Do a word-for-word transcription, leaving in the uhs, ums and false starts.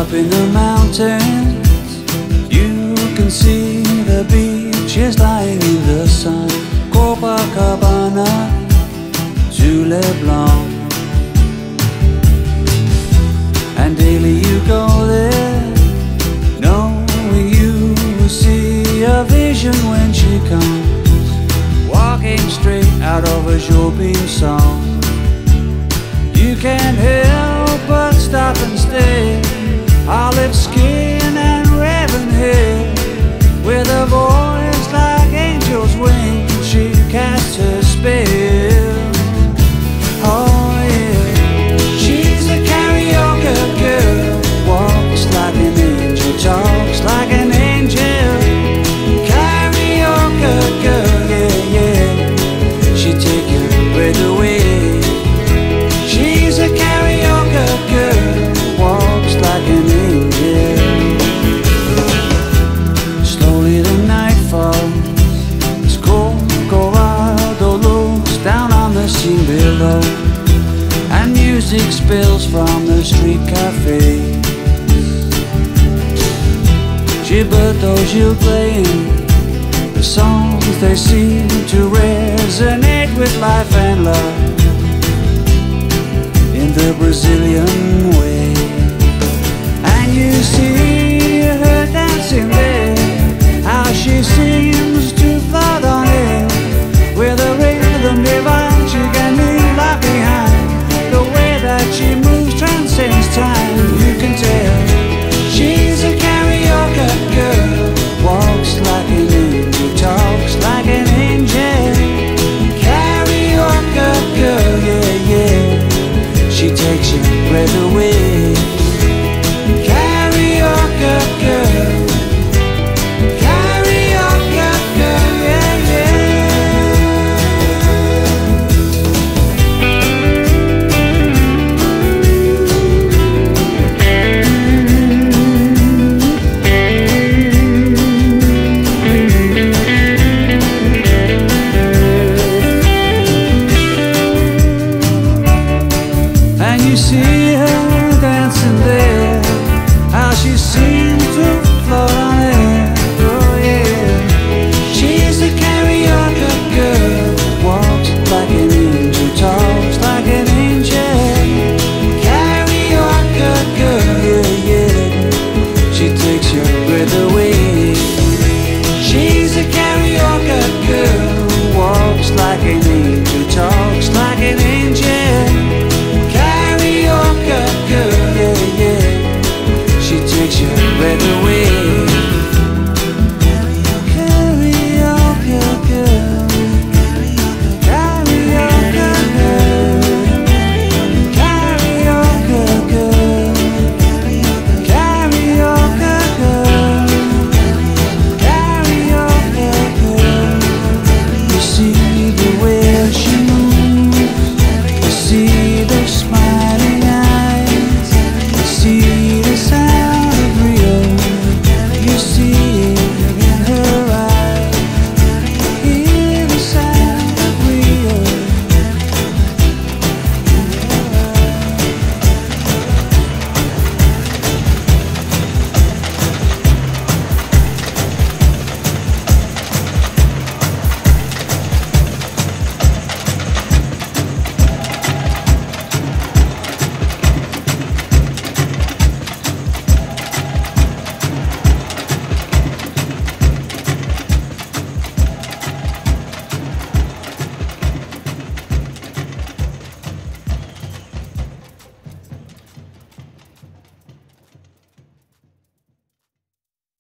Up in the mountains, you can see the beaches lying in the sun. Copacabana to Leblon, and daily you go there, knowing you will see a vision when she comes, walking straight out of a Jobim song. You can't help but stop and stare, olive skin and raven hair, with a voice like angel's wings, she casts her spell. Oh yeah, she's a Carioca girl, walks like an angel, talks like an angel. Carioca girl, yeah, yeah, she take your breath away. She's a Carioca girl, walks like an angel. Slowly the night falls, it's cold, Corrado looks down on the scene below, and music spills from the street cafe. Gilberto's you playing, the songs they seem to resonate with life and love, in the Brazilian way. And you see her dancing there, how she sings